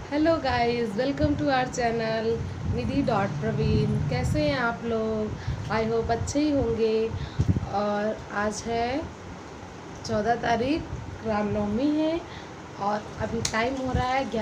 Hello guys, welcome to our channel Nidhi dot Praveen. कैसे हैं आप लोग? आई होप अच्छे ही होंगे। और आज है 14 तारीख, रामनवमी है और अभी टाइम हो रहा है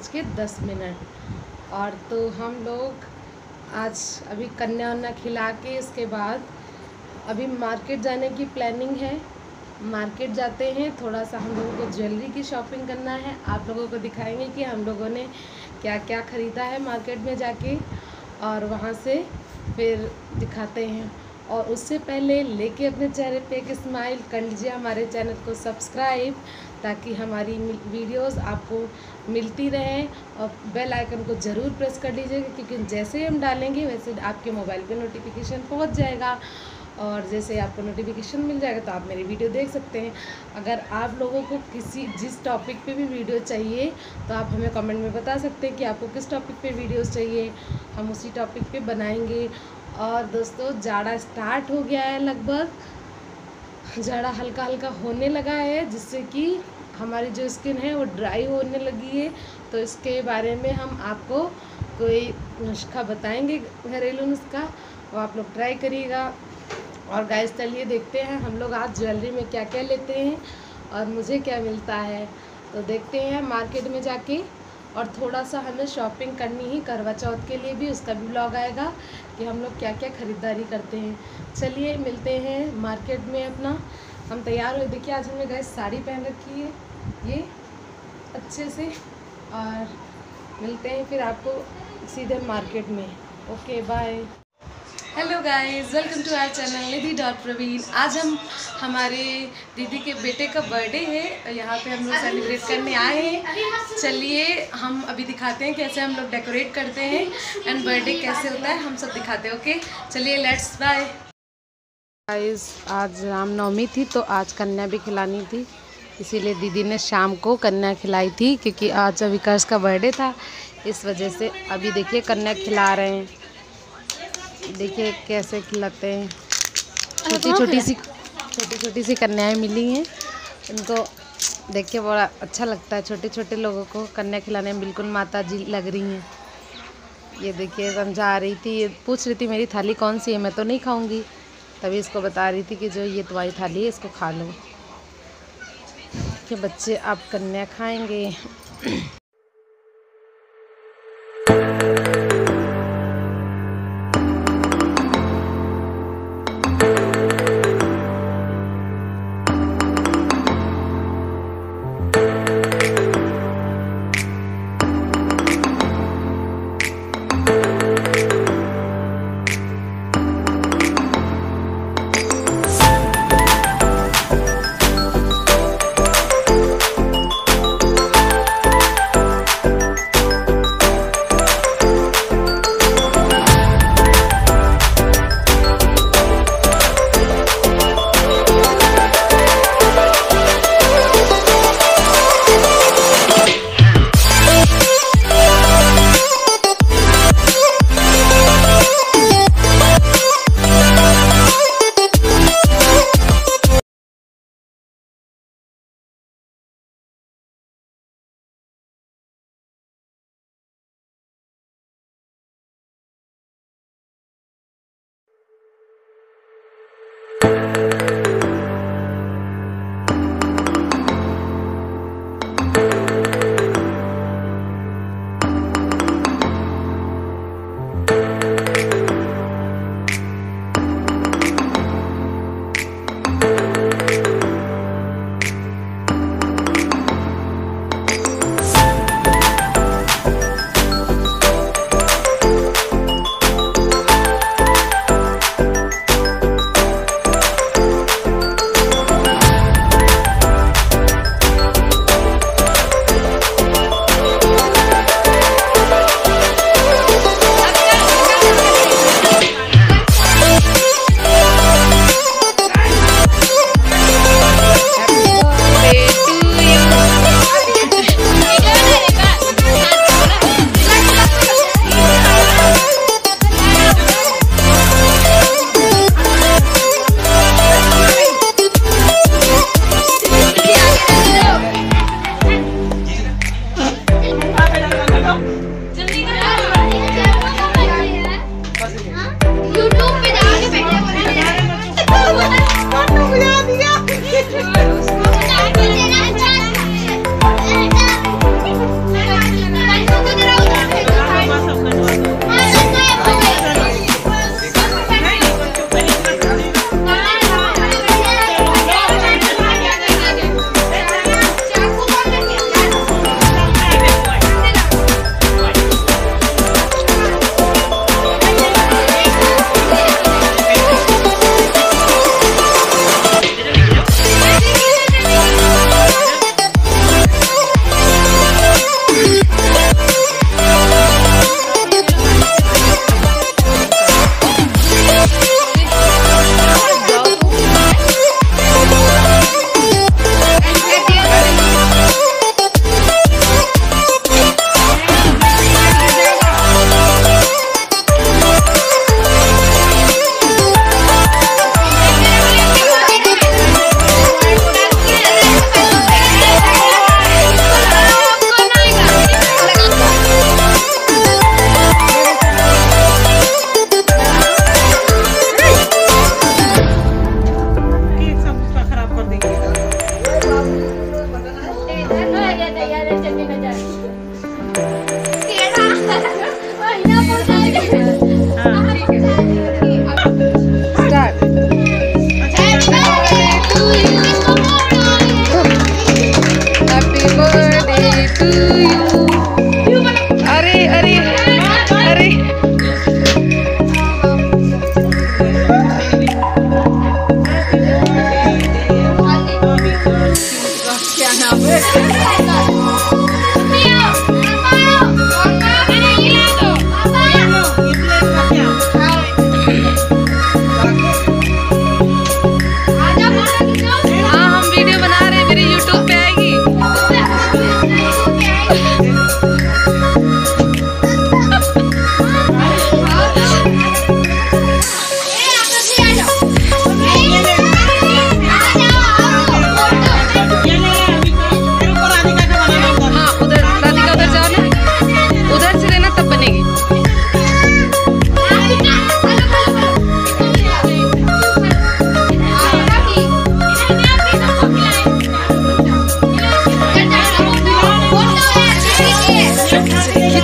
11:10। और तो हम लोग आज अभी कन्या वन्या खिला के इसके बाद अभी मार्केट जाने की प्लानिंग है। मार्केट जाते हैं, थोड़ा सा हम लोगों को ज्वेलरी की शॉपिंग करना है। आप लोगों को दिखाएंगे कि हम लोगों ने क्या क्या ख़रीदा है मार्केट में जाके, और वहाँ से फिर दिखाते हैं। और उससे पहले लेके अपने चेहरे पे एक स्माइल कर लीजिए, हमारे चैनल को सब्सक्राइब, ताकि हमारी वीडियोस आपको मिलती रहें। और बेल आइकन को ज़रूर प्रेस कर लीजिएगा, क्योंकि जैसे हम डालेंगे वैसे आपके मोबाइल पे नोटिफिकेशन पहुंच जाएगा। और जैसे आपको नोटिफिकेशन मिल जाएगा तो आप मेरी वीडियो देख सकते हैं। अगर आप लोगों को जिस टॉपिक पे भी वीडियो चाहिए तो आप हमें कमेंट में बता सकते हैं कि आपको किस टॉपिक पे वीडियोस चाहिए, हम उसी टॉपिक पे बनाएंगे। और दोस्तों, जाड़ा स्टार्ट हो गया है, लगभग जाड़ा हल्का हल्का होने लगा है, जिससे कि हमारी जो स्किन है वो ड्राई होने लगी है। तो इसके बारे में हम आपको कोई नुस्खा बताएंगे, घरेलू नुस्खा, वो आप लोग ट्राई करिएगा। और गाइस, चलिए देखते हैं हम लोग आज ज्वेलरी में क्या क्या लेते हैं और मुझे क्या मिलता है। तो देखते हैं मार्केट में जाके। और थोड़ा सा हमें शॉपिंग करनी ही करवा चौथ के लिए भी, उसका भी ब्लॉग आएगा कि हम लोग क्या क्या ख़रीदारी करते हैं। चलिए मिलते हैं मार्केट में अपना। हम तैयार हो, देखिए आज हमने गाइस साड़ी पहन रखी है ये अच्छे से। और मिलते हैं फिर आपको सीधे मार्केट में। Okay, bye. Hello guys, welcome to our channel Nidhi dot Praveen. आज हमारे दीदी के बेटे का बर्थडे है, यहाँ पे हम लोग सेलिब्रेट करने आए हैं। चलिए हम अभी दिखाते हैं कैसे हम लोग डेकोरेट करते हैं एंड बर्थडे कैसे होता है, हम सब दिखाते हैं। ओके चलिए, लेट्स बाय। गाइस, आज रामनवमी थी तो आज कन्या भी खिलानी थी, इसीलिए दीदी ने शाम को कन्या खिलाई थी, क्योंकि आज विकास का बर्थडे था, इस वजह से। अभी देखिए कन्या खिला रहे हैं, देखिए कैसे खिलाते हैं। छोटी छोटी सी कन्याएं मिली हैं, इनको देख के बड़ा अच्छा लगता है। छोटे छोटे लोगों को कन्या खिलाने में बिल्कुल माता जी लग रही हैं। ये देखिए समझा रही थी, पूछ रही थी मेरी थाली कौन सी है, मैं तो नहीं खाऊंगी, तभी इसको बता रही थी कि जो ये तुम्हारी थाली है इसको खा लो, कि बच्चे आप कन्या खाएंगे।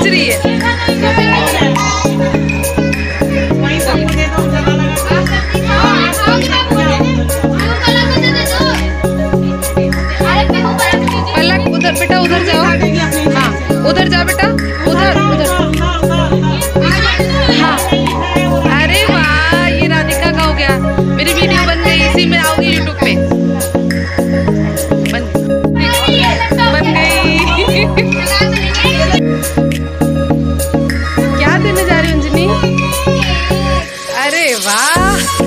खींच रही है। पलक उधर बेटा, उधर जाओ। हाँ उधर जा बेटा, उधर उधर। हाँ अरे वाह, ये राधिका का हो गया। मेरी वीडियो बन गई, इसी में आओगी यूट्यूब पे। बन गई। क्या देने जा रही अंजनी? अरे वाह,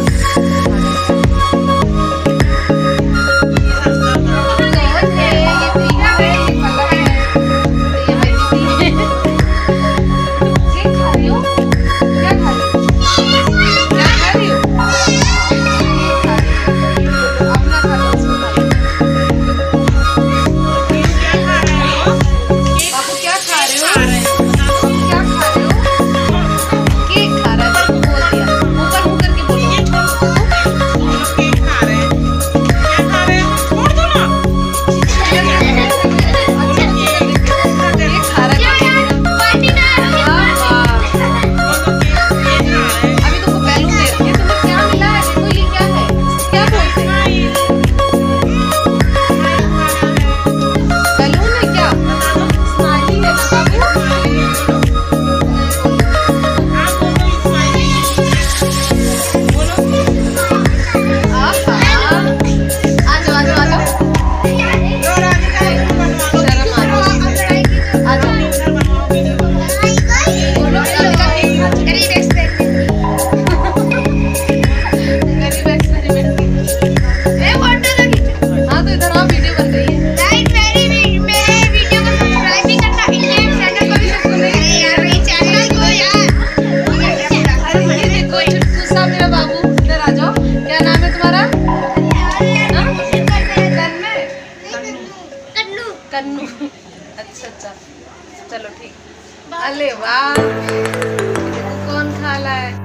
कन्नू। अच्छा अच्छा चलो ठीक। अरे वाह, कौन खा रहा है?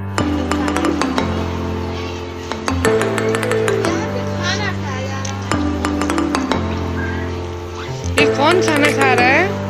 ये कौन खाना खा रहा है?